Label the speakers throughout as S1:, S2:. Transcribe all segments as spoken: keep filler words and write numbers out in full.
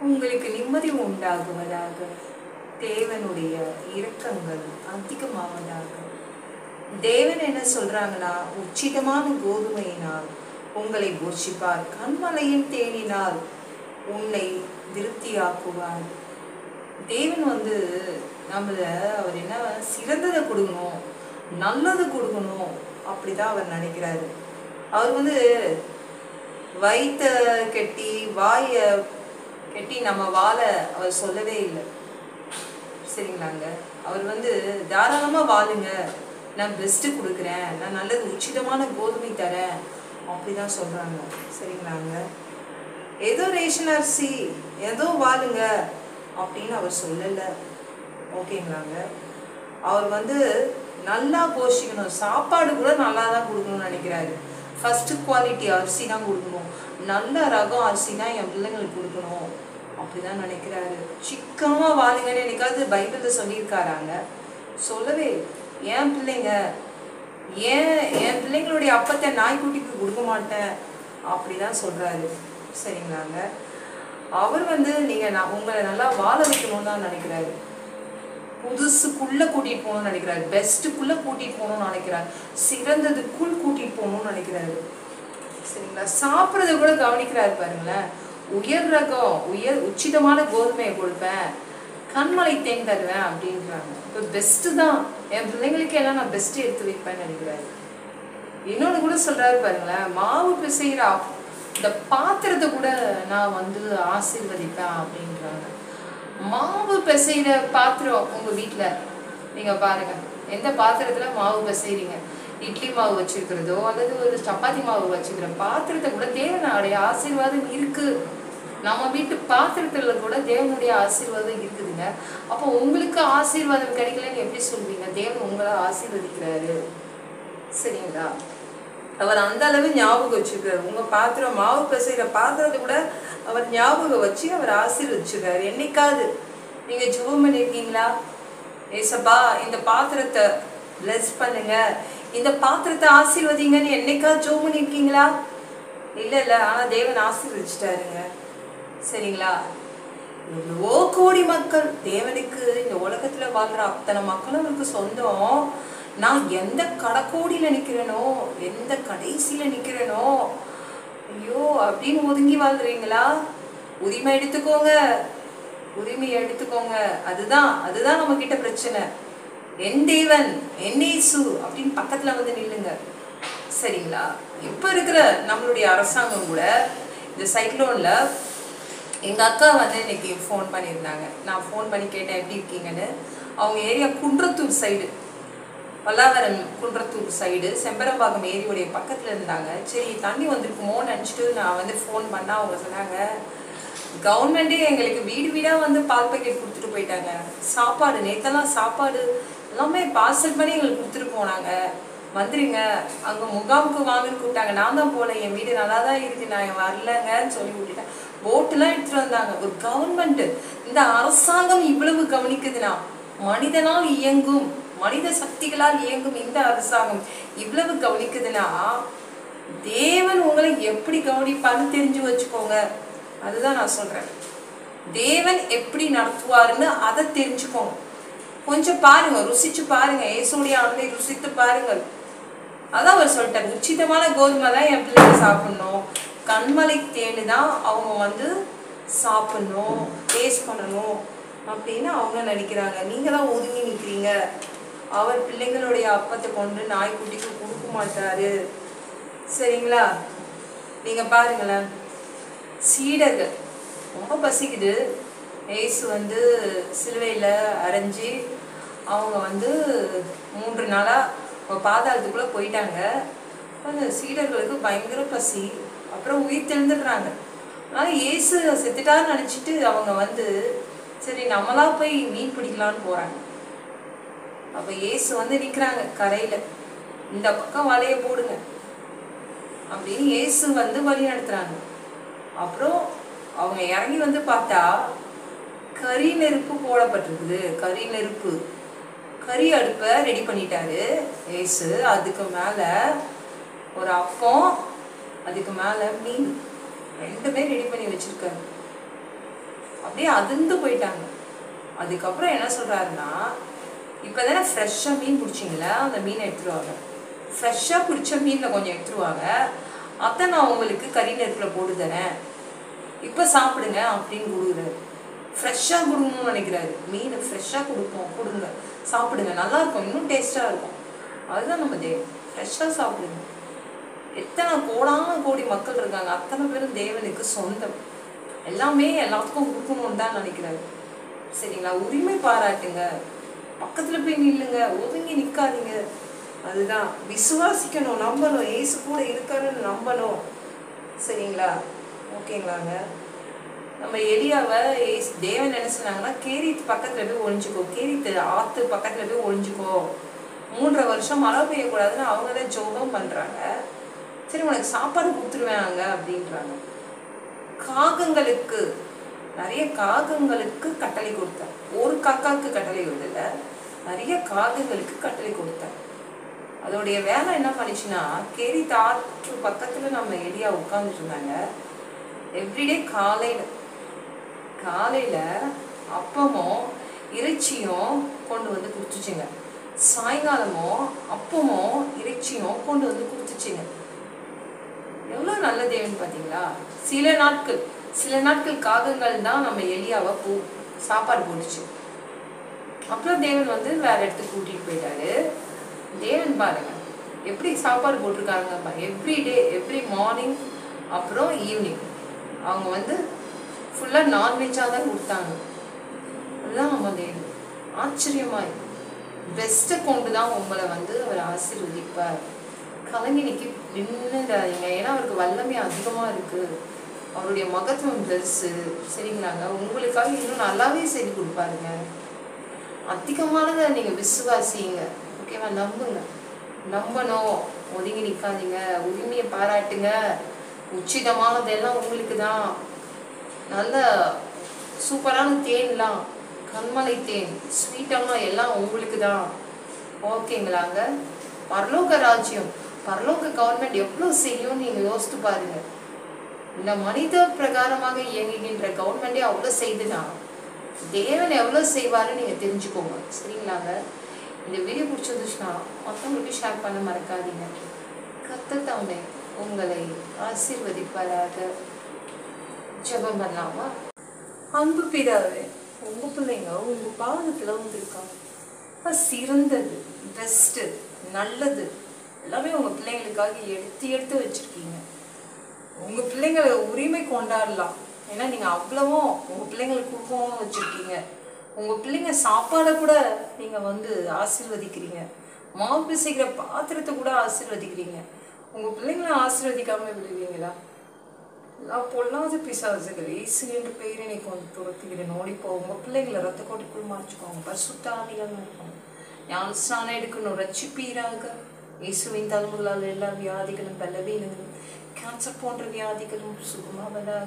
S1: உங்களுக்கு நிம்மதி உண்டாகுவதாக, தேவனுடைய இரக்கங்கள் அதிகமாவதாக. தேவன் என்ன சொல்றாங்கன்னா, உச்சிதமான கோதுமையினால் உங்களை போஷிப்பார், கண்மலையின் தேனினால் உன்னை திருப்தியாக்குவார். தேவன் வந்து நம்மள அவர் என்ன சிறந்ததை கொடுக்கணும், நல்லது கொடுக்கணும், அப்படிதான் அவர் நினைக்கிறாரு. அவர் வந்து வயிற்ற கெட்டி வாய கெட்டி நம்ம வாழ அவர் சொல்லவே இல்லை, சரிங்களாங்க. அவர் வந்து தாராளமாக வாழுங்க, நான் பெஸ்ட்டு கொடுக்குறேன், நான் நல்லது உச்சிதமான கோதுமை தரேன், அப்படிதான் சொல்கிறாங்க, சரிங்களாங்க. ஏதோ ரேஷன் அரிசி ஏதோ வாழுங்க அப்படின்னு அவர் சொல்லலை, ஓகேங்களாங்க. அவர் வந்து நல்லா போஷிக்கணும், சாப்பாடு கூட நல்லா தான் கொடுக்கணும்னு நினைக்கிறாரு. ஃபஸ்ட்டு குவாலிட்டி அரிசி தான் கொடுக்கணும், நல்ல ரகம் அரிசி தான் என் பிள்ளைங்களுக்கு கொடுக்கணும், அப்படிதான் நினைக்கிறாரு. சிக்கனமாக வாழுங்கன்னு என்னைக்காவது பைபிளில் சொல்லியிருக்காராங்க? சொல்லவே. என் பிள்ளைங்க ஏன் என் பிள்ளைங்களுடைய அப்பத்தை நாய்க்குட்டிக்கு கொடுக்க மாட்டேன் அப்படிதான் சொல்கிறாரு, சரிங்களாங்க. அவர் வந்து நீங்கள் நான் உங்களை நல்லா வாழ வைக்கணும்னு தான் நினைக்கிறாரு, புதுசுக்குள்ளே கூட்டிகிட்டு போகணும்னு நினைக்கிறாரு, பெஸ்ட்டுக்குள்ளே கூட்டிகிட்டு போகணும்னு நினைக்கிறாரு, சிறந்ததுக்குள் கூட்டிகிட்டு போகணும்னு நினைக்கிறாரு, சரிங்களா. சாப்பிட்றத கூட கவனிக்கிறாரு பாருங்களேன். உயர் ரகம் உயர் உச்சிதமான கோதுமையை கொடுப்பேன், கண்மலை தேன் தருவேன் அப்படின்றாங்க. இப்போ பெஸ்ட்டு தான், என் பிள்ளைங்களுக்கு எல்லாம் நான் பெஸ்ட்டு எடுத்து வைப்பேன்னு நினைக்கிறாரு. இன்னொன்று கூட சொல்கிறாரு பாருங்களேன், மாவு பிசைகிற இந்த பாத்திரத்தை கூட நான் வந்து ஆசீர்வதிப்பேன் அப்படின்றாங்க. மாவு பிசைகிற பாத்திரம் உங்கள் வீட்டில் நீங்கள் பாருங்கள், எந்த பாத்திரத்தில் மாவு பிசைறீங்க, இட்லி மாவு வச்சுருக்கிறதோ அல்லது ஒரு சப்பாத்தி மாவு வச்சுக்கிற பாத்திரத்தை கூட தேவனுடைய ஆசீர்வாதம் இருக்குது. நம்ம வீட்டு பாத்திரத்தில் கூட தேவனுடைய ஆசீர்வாதம் இருக்குதுங்க. அப்போ உங்களுக்கு ஆசீர்வாதம் கிடைக்கலன்னு எப்படி சொல்வீங்க? தேவன் உங்களை ஆசீர்வதிக்கிறாரு, சரிங்களா. அவர் அந்த அளவு ஞாபகம் வச்சுருக்காரு. உங்கள் பாத்திரம் மாவு பிசைகிற பாத்திரத்தை கூட அவர் ஞாபகம் வச்சு அவர் ஆசீர்வதிச்சிருக்காரு. என்னைக்காவது நீங்கள் ஜெபம் பண்ணியிருக்கீங்களா? ஏசப்பா இந்த பாத்திரத்தை பிளஸ் பண்ணுங்க, இந்த பாத்திரத்தை ஆசீர்வதிங்கன்னு என்னைக்காவது ஜெபம் பண்ணியிருக்கீங்களா? இல்லை இல்லை. ஆனால் தேவன் ஆசீர்வதிச்சிட்டாருங்க, சரிங்களா. எவ்வளவோ கோடி மக்கள் தேவனுக்கு இந்த உலகத்தில் வாழ்கிற அத்தனை மக்களும் அவருக்கு சொந்தம். நான் எந்த கடைக்கோடியில் நிற்கிறேனோ, எந்த கடைசியில் நிற்கிறேனோ, ஐயோ அப்படின்னு ஒதுங்கி வாழ்றீங்களா? உரிமை எடுத்துக்கோங்க, உரிமையை எடுத்துக்கோங்க. அதுதான் அதுதான் நம்ம கிட்ட பிரச்சனை. என் தேவன் என் இயேசு அப்படின்னு பக்கத்தில் வந்து நில்லுங்க, சரிங்களா. இப்போ இருக்கிற நம்மளுடைய அரசாங்கம் கூட இந்த சைக்ளோனில் எங்கள் அக்கா வந்து இன்னைக்கு ஃபோன் பண்ணியிருந்தாங்க. நான் ஃபோன் பண்ணி கேட்டேன் எப்படி இருக்கீங்கன்னு. அவங்க area Kundrathur side, Pallavaram Kundrathur side Chembarambakkam ஏரியோடைய பக்கத்தில் இருந்தாங்க. சரி தண்ணி வந்திருக்குமோன்னு நினச்சிட்டு நான் வந்து ஃபோன் பண்ணால் அவங்க சொன்னாங்க, கவர்மெண்ட்டே எங்களுக்கு வீடு வீடாக வந்து பால் பேக்கெட் கொடுத்துட்டு போயிட்டாங்க, சாப்பாடு நேற்றெல்லாம் சாப்பாடு எல்லாமே பார்சல் பண்ணி எங்களுக்கு கொடுத்துட்டு போனாங்க, வந்துடுங்க அங்கே முகாமுக்கு வாங்கன்னு கூப்பிட்டாங்க. நான் தான் போகல, என் வீடு நல்லா தான் இருக்குது, நான் வரலங்கன்னு சொல்லி விட்டுட்டேன். போட்டெல்லாம் எடுத்துகிட்டு வந்தாங்க. ஒரு கவர்மெண்ட்டு, இந்த அரசாங்கம் இவ்வளவு கவனிக்குதுன்னா, மனிதனால் இயங்கும் மனித சக்திகளால் இயங்கும் இந்த அரசாங்கம் இவ்வளவு கவனிக்குதுன்னா, தேவன் உங்களை எப்படி கவனிப்பான்னு தெரிஞ்சு வச்சுக்கோங்க. அதுதான் நான் சொல்றேன். தேவன் எப்படி நடத்துவாருன்னு அதை தெரிஞ்சுக்கோங்க. கொஞ்சம் பாருங்க, ருசிச்சு பாருங்க, இயேசுடைய அன்பை ருசித்து பாருங்கள். அதான் அவர் சொல்லிட்டார், உச்சிதமான கோதுமை தான் என் பிள்ளைங்க சாப்பிடணும், கண்மலை தேனு தான் அவங்க வந்து சாப்பிடணும், டேஸ்ட் பண்ணணும் அப்படின்னு அவங்க நினைக்கிறாங்க. நீங்க தான் ஒதுங்கி நிற்கிறீங்க. அவர் பிள்ளைங்களுடைய அப்பத்தை கொண்டு நாய்க்குட்டிக்கு கொடுக்க மாட்டாரு, சரிங்களா. நீங்க பாருங்களேன், சீடர்கள் ரொம்ப பசிக்குது, ஏசு வந்து சிலுவையில் அரைஞ்சி அவங்க வந்து மூன்று நாளாக பாதாளத்துக்குள்ளே போயிட்டாங்க. அந்த சீடர்களுக்கு பயங்கர பசி, அப்புறம் உயிர் தெழுந்துடுறாங்க. அதனால் ஏசு செத்துட்டான்னு நினச்சிட்டு அவங்க வந்து சரி நம்மளா போய் மீன் பிடிக்கலான்னு போகிறாங்க. அப்போ ஏசு வந்து நிற்கிறாங்க கரையில், இந்த பக்கம் வலையை போடுங்க அப்படின்னு ஏசு வந்து வழி நடத்துகிறாங்க. அப்புறம் அவங்க இறங்கி வந்து பார்த்தா கறி நெருப்பு போடப்பட்டிருக்குது. கறி நெருப்பு கறி அடுப்பை ரெடி பண்ணிட்டாரு ஏசு. அதுக்கு மேலே ஒரு அப்பம், அதுக்கு மேலே மீன், ரெண்டுமே ரெடி பண்ணி வச்சிருக்காரு. அப்படியே அதிர்ந்து போயிட்டாங்க. அதுக்கப்புறம் என்ன சொல்கிறாருன்னா, இப்போ தானே ஃப்ரெஷ்ஷாக மீன் பிடிச்சிங்களா, அந்த மீனை எடுத்துருவாங்க. ஃப்ரெஷ்ஷாக பிடிச்ச மீனில் கொஞ்சம் எடுத்துருவாங்க, அத்தை நான் உங்களுக்கு கறி நெருப்பில் போட்டு தரேன், இப்போ சாப்பிடுங்க அப்படின்னு கொடுக்குறாரு. ஃப்ரெஷ்ஷாக கொடுக்கணும்னு நினைக்கிறாரு. மீன் ஃப்ரெஷ்ஷாக கொடுப்போம், கொடுங்க சாப்பிடுங்க, நல்லாயிருக்கும், இன்னும் டேஸ்ட்டாக இருக்கும். அதுதான் நம்ம தேவன். ஃப்ரெஷ்ஷாக சாப்பிடுங்க. எத்தனை கோடான கோடி மக்கள் இருக்காங்க, அத்தனை பேரும் தேவனுக்கு சொந்தம். எல்லாமே எல்லாத்துக்கும் கொடுக்கணும்னு தான் நினைக்கிறாரு. சரிங்களா? உரிமை பாராட்டுங்க, பக்கத்தில் போய் நில்லுங்க, ஒதுங்கி நிற்காதீங்க. அதுதான் விசுவாசிக்கணும், நம்பணும், ஏசு கூட இருக்காருன்னு நம்பணும். சரிங்களா? ஓகேங்களாங்க. நம்ம எலியாவை ஏசு தேவன் என்ன சொன்னாங்கன்னா, கேரித்து பக்கத்தில் போய் ஒழிஞ்சுக்கோ, கேரித்து ஆற்று பக்கத்தில் போய் ஒழிஞ்சுக்கோ, மூன்றரை வருஷம் மழை பெய்யக்கூடாதுன்னு அவங்க தான் ஜோபம் பண்ணுறாங்க. சரி உனக்கு சாப்பாடு கொடுத்துருவேன் அங்கே அப்படின்றாங்க. காகங்களுக்கு, நிறைய காகங்களுக்கு கட்டளை கொடுத்தேன். ஒரு காக்காவுக்கு கட்டளை கொடுத்துல, நிறைய காகங்களுக்கு கட்டளை கொடுத்தேன். அதோடைய வேலை என்ன பண்ணிச்சுன்னா, கேரி தாற்று பக்கத்தில் நம்ம எலியா உட்காந்துட்டு இருந்தாங்க. எவ்ரிடே காலையில் காலையில் அப்பமும் இறைச்சியும் கொண்டு வந்து கொடுத்துச்சுங்க. சாயங்காலமும் அப்பமும் இறைச்சியும் கொண்டு வந்து கொடுத்துச்சுங்க. எவ்வளோ நல்ல தேவன் பார்த்தீங்களா? சில நாட்கள் சில நாட்கள் காகங்கள் தான் நம்ம எலியாவை பூ சாப்பாடு போட்டுச்சு. அப்புறம் தேவன் வந்து வேற இடத்துக்கு கூட்டிகிட்டு போயிட்டாரு. தேவன் பாருங்க எப்படி சாப்பாடு போட்டிருக்காங்க. எவ்ரி டே எவ்ரி மார்னிங் அப்புறம் ஈவினிங் அவங்க வந்து ஃபுல்லாக நான்வெஜ்ஜாக தான் கொடுத்தாங்க. அதுதான் நம்ம தேவன். ஆச்சரியமாய் பெஸ்ட்டை கொண்டு தான் உங்களை வந்து அவர் ஆசீர்வதிப்பார். கலங்கி நிற்கி நின்றுடாதீங்க. ஏன்னா அவருக்கு வல்லமை அதிகமாக இருக்குது, அவருடைய மகத்துவம் பெருசு. சரிங்களாங்க? உங்களுக்காக இன்னும் நல்லாவே செய்து கொடுப்பாருங்க. அதிகமானதை நீங்கள் விசுவாசிங்க. ஓகேவா? நம்புங்க, நம்பணும், ஒதுங்கி நிற்காதீங்க, உரிமையை பாராட்டுங்க. உச்சிதமானதெல்லாம் உங்களுக்கு தான். நல்ல சூப்பரான தேன்லாம், கண்மலை தேன், ஸ்வீட்டான எல்லாம் உங்களுக்கு தான். ஓகேங்களாங்க? பரலோக ராஜ்யம், பரலோக கவர்மெண்ட் எவ்வளோ செய்யும்னு நீங்கள் யோசித்து பாருங்க. இந்த மனித பிரகாரமாக இயங்குகின்ற கவர்மெண்டே அவ்வளோ செய்துனா தேவன் எவ்வளோ செய்வாருன்னு நீங்கள் தெரிஞ்சுக்கோங்க. சரிங்களாங்க? இந்த வீடியோ பிடிச்சிருந்துச்சுன்னா மற்றவங்களுக்கு ஷேர் பண்ண மறக்காதீங்க. கர்த்தர் தாமே உங்களை ஆசீர்வதிப்பாராக. ஜெபம் பண்ணலாமா? அன்பு பிதாவே, உங்க பிள்ளைங்க உங்க பாதத்துல வந்திருக்காங்க. சிறந்தது, பெஸ்ட்டு, நல்லது எல்லாமே உங்க பிள்ளைங்களுக்காக எடுத்து எடுத்து வச்சிருக்கீங்க. உங்க பிள்ளைங்களை உரிமை கொண்டாடலாம். ஏன்னா நீங்க அவ்வளவும் உங்க பிள்ளைங்களுக்கு கொடுக்கவும் வச்சிருக்கீங்க. உங்க பிள்ளைங்க சாப்பாடை கூட நீங்க வந்து ஆசீர்வதிக்கிறீங்க. மாவு பிசைக்கிற பாத்திரத்தை கூட ஆசீர்வதிக்கிறீங்க. உங்க பிள்ளைங்களை ஆசீர்வதிக்காம விடுவீங்களா? எல்லாம் பொல்லாத பிசாசுகள் இயேசு என்ற பெயரை நீ கொண்டு துரத்துகிறேன். ஓடிப்போ. உங்க பிள்ளைங்களை ரத்த கோட்டிக்குள் மாற்றிக்கோங்க. பரிசுத்த ஆவியாக இருக்கணும். ஞானஸ்நானம் எடுக்கணும். ரட்சிப்பீராக. இயேசுவின் தலைமுறைகளால் எல்லா வியாதிகளும் பலவீனங்களும் கேன்சர் போன்ற வியாதிகளும் சுகமாவதாக.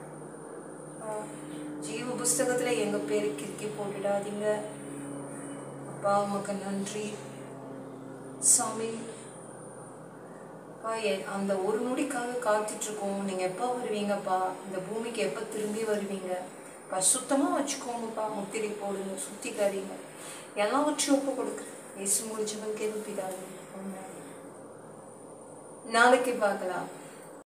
S1: ஜீவ புஸ்தகத்துல எங்க பேரை கிறுக்கி போட்டுடாதீங்க. அப்பா உமக்கு நன்றி சாமி. அந்த ஒரு நொடிக்காக காத்துட்டு இருக்கோம். நீங்க எப்போ வருவீங்கப்பா? இந்த பூமிக்கு எப்போ திரும்பி வருவீங்க? சுத்தமா வச்சுக்கோங்கப்பா. முத்திரை போடுங்க, சுத்திக்காதீங்க, எல்லாவற்றையும் ஒப்பு கொடுக்கு. இயேசு முடிச்சவன் கேள்விப்பிடாது. நாளைக்கு பார்க்கலாம்.